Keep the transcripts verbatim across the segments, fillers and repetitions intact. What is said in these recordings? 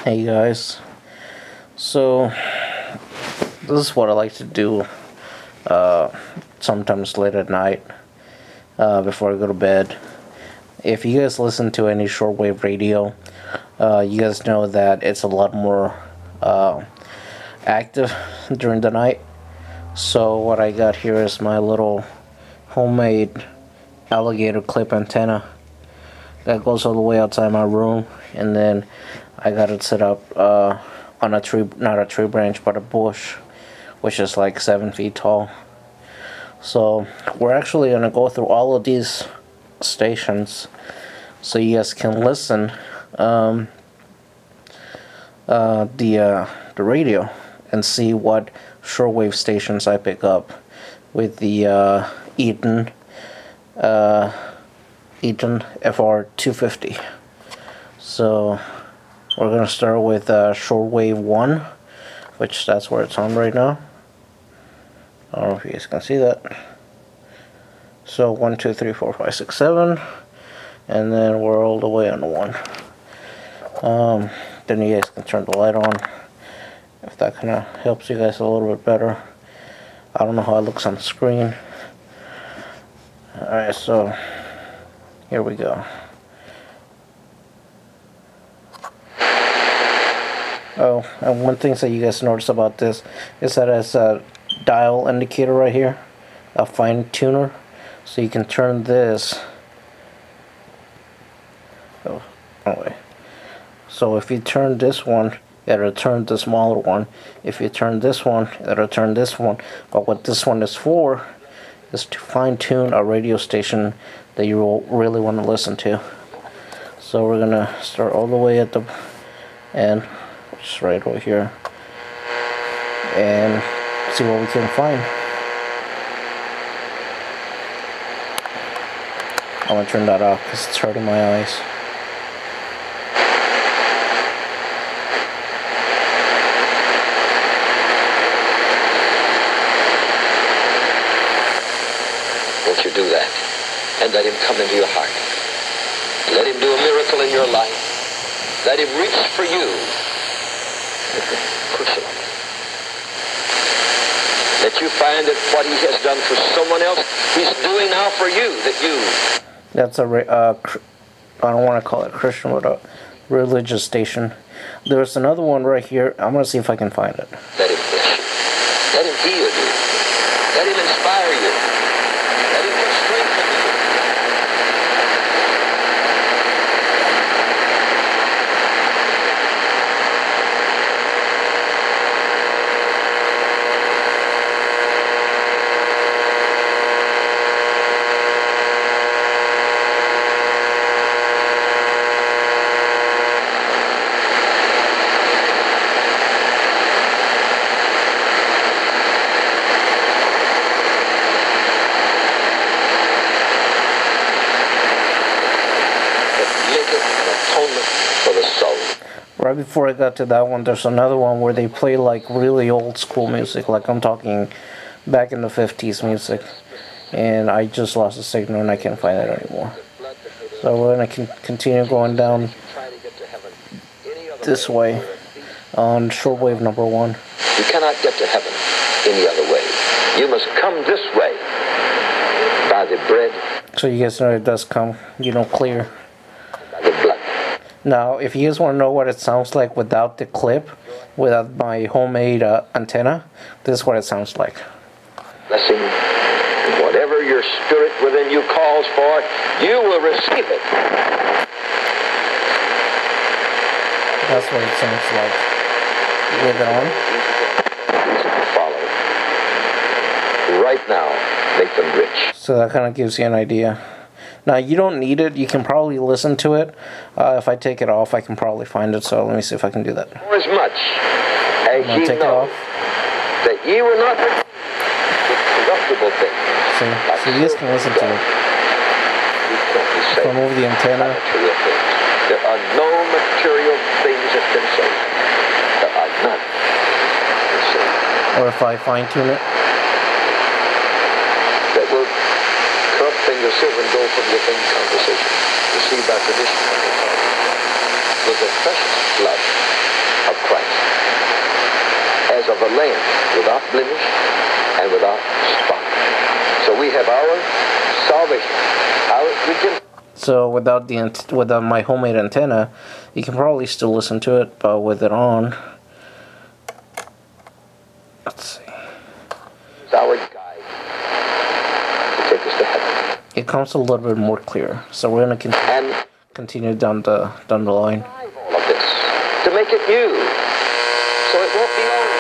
Hey guys, so this is what I like to do uh, sometimes late at night uh, before I go to bed. If you guys listen to any shortwave radio, uh, you guys know that it's a lot more uh, active during the night. So what I got here is my little homemade alligator clip antenna that goes all the way outside my room, and then I got it set up uh, on a tree, not a tree branch, but a bush, which is like seven feet tall. So we're actually gonna go through all of these stations, so you guys can listen um, uh, the uh, the radio and see what shortwave stations I pick up with the uh, Eaton uh, Eaton F R two fifty. So we're gonna start with uh, shortwave one, which that's where it's on right now. I don't know if you guys can see that. So one, two, three, four, five, six, seven, and then we're all the way on the one. Um, then you guys can turn the light on if that kind of helps you guys a little bit better. I don't know how it looks on the screen. Alright, so here we go. Oh, and one thing that you guys notice about this is that it's a dial indicator right here, a fine tuner. So you can turn this. Oh, wrong way. So if you turn this one, it'll turn the smaller one. If you turn this one, it'll turn this one. But what this one is for is to fine tune a radio station that you will really want to listen to. So we're gonna start all the way at the end, just right over here, and see what we can find. I'm gonna turn that off because it's hurting my eyes. Won't you do that? And let him come into your heart. Let him do a miracle in your life. Let him reach for you. Push him. That you find that what he has done for someone else, he's doing now for you. That you... That's a, uh, I don't want to call it Christian, but a religious station. There's another one right here. I'm going to see if I can find it. Let him bless you. Let him heal you. Let him inspire you. Let him strengthen you. For the soul. Right before I got to that one, there's another one where they play like really old school music, like I'm talking back in the fifties music, and I just lost the signal and I can't find it anymore. So we're going to con continue going down this way on shortwave number one. You cannot get to heaven any other way. You must come this way by the bread. So you guys know it does come, you know, clear. By the blood. Now, if you guys want to know what it sounds like without the clip, without my homemade uh, antenna, this is what it sounds like. Blessing, whatever your spirit within you calls for, you will receive it. That's what it sounds like with it on. Follow. Right now, make them rich. So that kind of gives you an idea. Now, you don't need it. You can probably listen to it. Uh, if I take it off, I can probably find it. So let me see if I can do that. For as much as ye take know it off. that ye were not with corruptible things. See, so you guys can listen to it. If I move the antenna. There are no material things that can save. There are none that save. Or if I fine tune it. That will corrupting the silver and gold from within conversation. Received by tradition. Was the precious blood a lamb without blemish and without spot. So we have our salvation, our redemption. So without the without my homemade antenna, you can probably still listen to it, but with it on, let's see. It's our guide to take us to heaven. It comes a little bit more clear. So we're gonna continue And continue down the down the line. all of this to make it new, so it won't be old.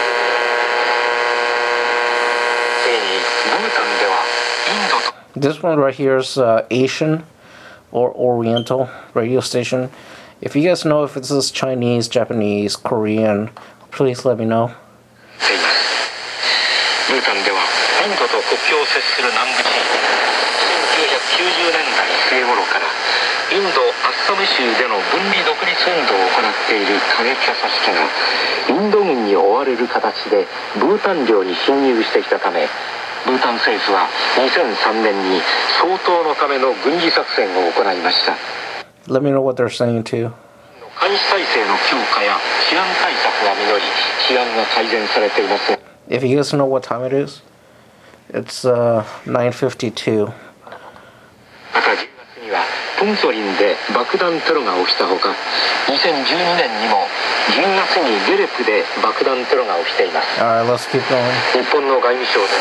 This one right here is uh, Asian or Oriental radio station. If you guys know if this is Chinese, Japanese, Korean, please let me know. ブータンではインドと国境を接する南部地域せんきゅうひゃくきゅうじゅうねんだい末頃からインド・アッサム州での分離独立運動を行っている過激派組織がインド軍に追われる形でブータン領に侵入してきたためブータン政府はにせんさんねんに掃討のための軍事作戦を行いました。 Let me know what they're saying too. 監視体制の強化や治安対策が実り治安が改善されています。 If you guys know what time it is, it's uh, nine fifty-two. またじゅうがつにはプンソリンで爆弾テロが起きたほかにせんじゅうにねんにもじゅうがつにゲレプで爆弾テロが起きています。 Alright, let's keep going. 日本の外務省で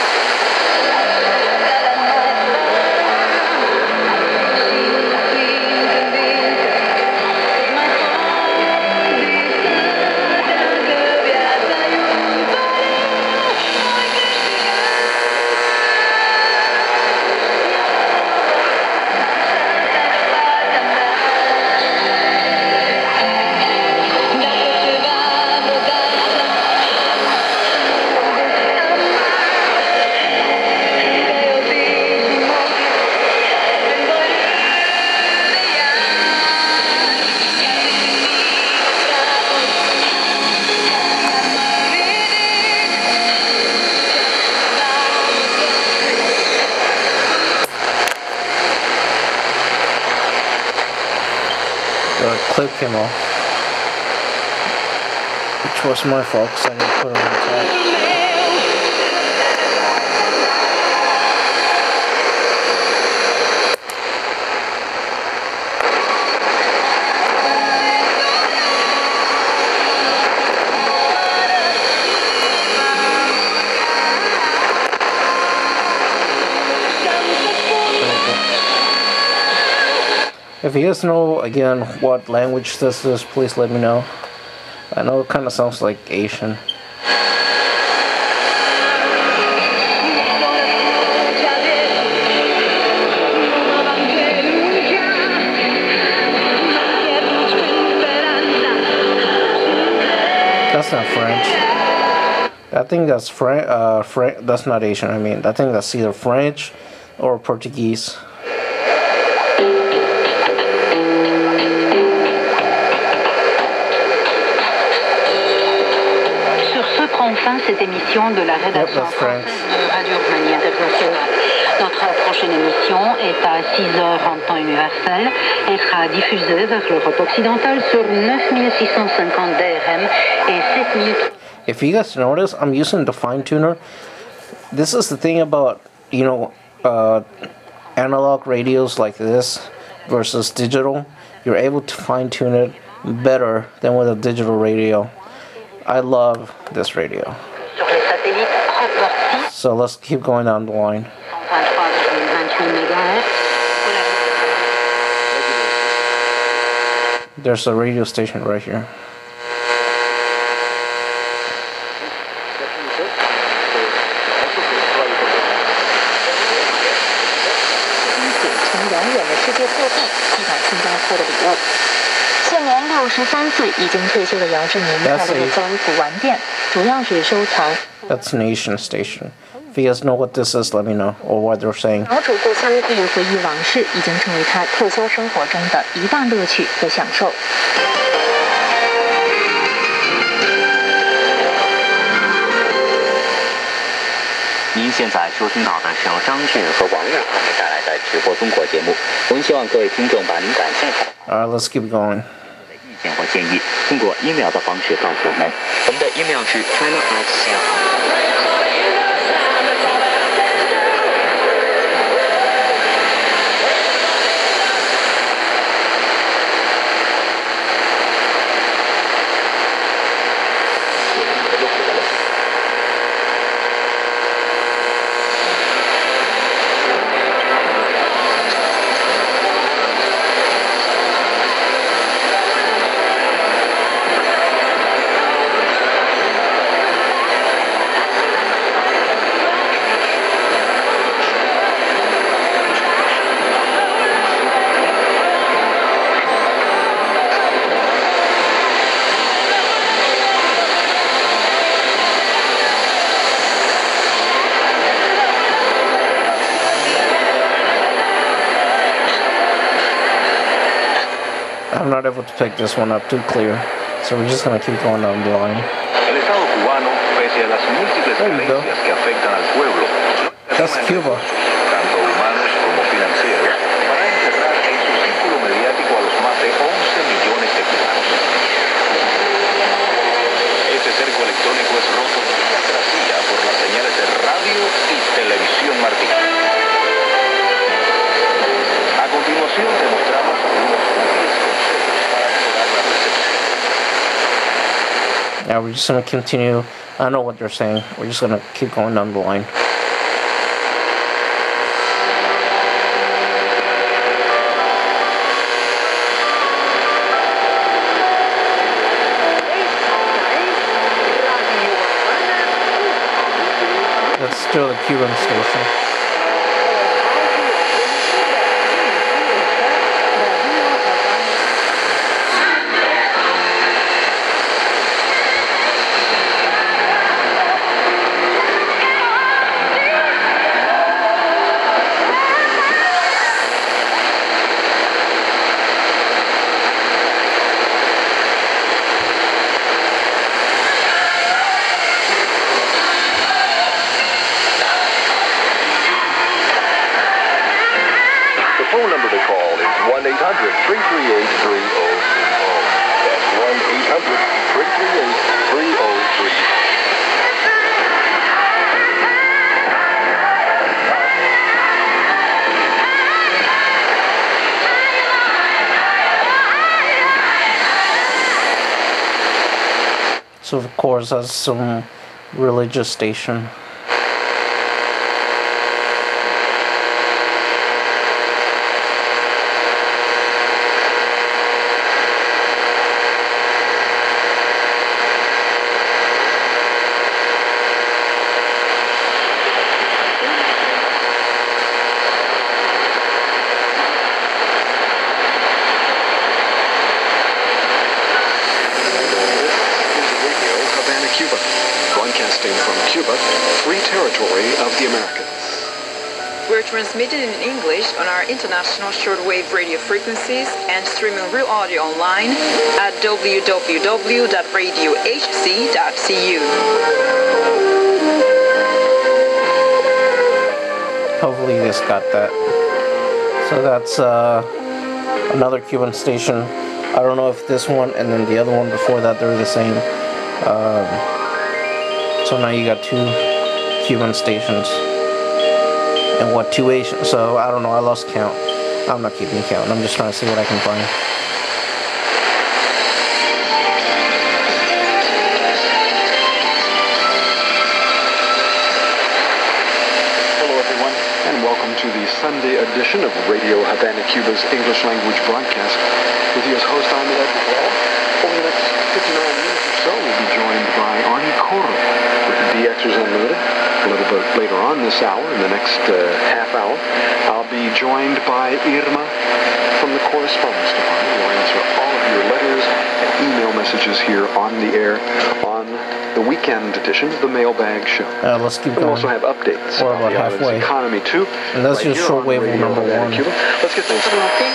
The clip came off, which was my fault because I didn't put it on the top. If you guys know, again, what language this is, please let me know. I know it kind of sounds like Asian. That's not French. I think that's French. Uh, Fran that's not Asian. I mean, I think that's either French or Portuguese. Prend fin cette émission de la rédaction Yep, française de Radio Roumanie Internationale. Notre prochaine émission est à six heures en temps universel et sera diffusée vers l'Europe occidentale sur neuf mille six cent cinquante D R M et sept mille. If you guys notice, I'm using the fine tuner. This is the thing about, you know, uh, analog radios like this versus digital. You're able to fine tune it better than with a digital radio. I love this radio. So let's keep going down the line. There's a radio station right here. That's an Asian station. If you guys know what this is, let me know, or what they're saying. 老主顾相对回忆往事，已经成为他特休生活中的一大乐趣和享受。 您现在收听到的是由张俊和王璐他们带来的直播中国节目。我们希望各位听众把您感兴趣的。 Alright, let's keep going. 意见或建议，通过 email 的方式告诉我们。我们的 email 是 china at c n r。 I'm not able to pick this one up too clear, so we're just gonna keep going down the line. El Estado cubano, pese a las múltiples There you go. carencias que afectan al pueblo, That's Cuba. tanto humanos como financieros, para encerrar en su círculo mediático a los más de once millones de cubanos. Este cerco electrónico es roto día tras día por las señales de radio y televisión Martí. A continuación te mostramos algunos útiles consejos para mejorar la recepción. Yeah, we're just gonna continue. I know what they're saying. We're just gonna keep going down the line. That's still the Cuban station. The phone number to call is one eight hundred, three three eight, three oh three oh. That's one eight hundred, three three eight, three oh three oh. So of course that's some religious station. Havana, Cuba, broadcasting from Cuba, free territory of the Americans. We're transmitted in English on our international shortwave radio frequencies and streaming real audio online at w w w dot radio h c dot c u. Hopefully you just got that. So that's uh, another Cuban station. I don't know if this one and then the other one before that they're the same. Um, so now you got two Cuban stations. And what, two Asian? So I don't know, I lost count. I'm not keeping count. I'm just trying to see what I can find. Hello everyone, and welcome to the Sunday edition of Radio Havana, Cuba's English language broadcast. With you as host, I'm Ed Wall. Over the next fifty-nine minutes or so, we'll be joined by Arnie Corro with the D Xers Unlimited. A little bit later on this hour, in the next uh, half hour, I'll be joined by Irma from the correspondence department. We'll answer all of your letters and email messages here on the air on the weekend edition of the Mailbag Show. Uh, let's keep We'll going. also have updates We're on about the island's halfway. economy too. And that's right just here on shortwave Radio number Havana, one. Cuba. Let's get things started.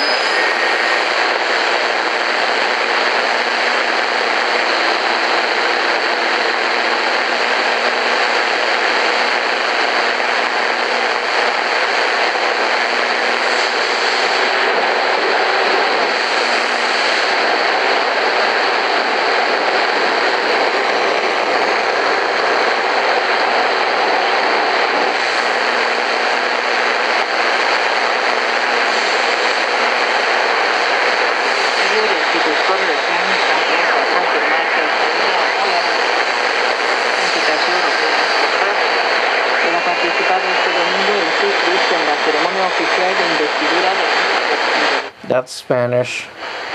oficial de investidura de That's Spanish.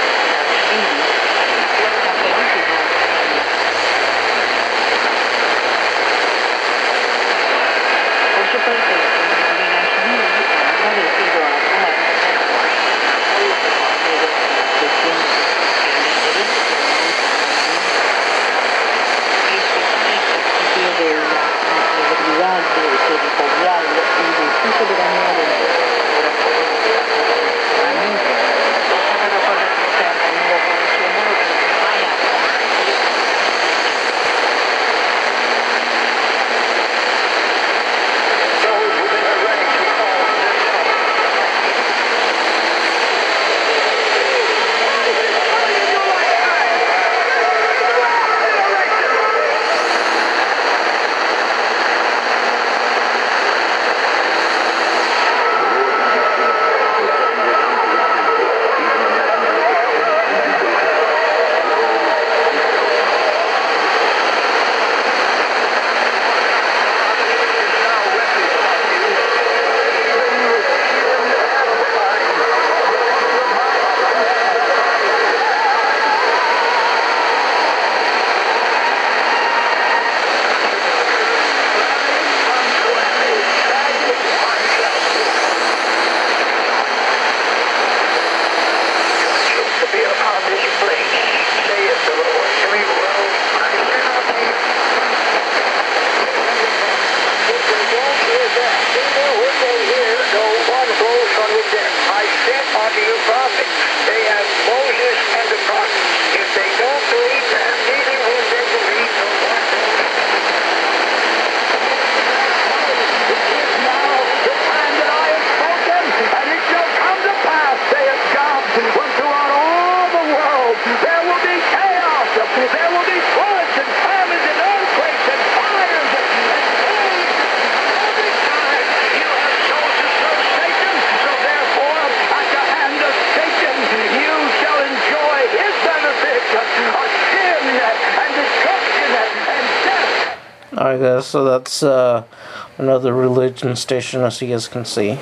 Alright guys, so that's uh, another religion station, as you guys can see.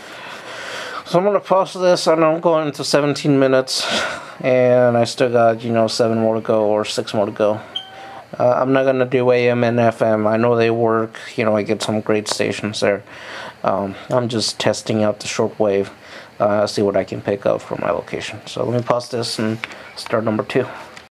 So I'm going to pause this. I know I'm going into seventeen minutes, and I still got, you know, seven more to go, or six more to go. Uh, I'm not going to do A M and F M. I know they work, you know, I get some great stations there. Um, I'm just testing out the shortwave, uh, see what I can pick up from my location. So let me pause this and start number two.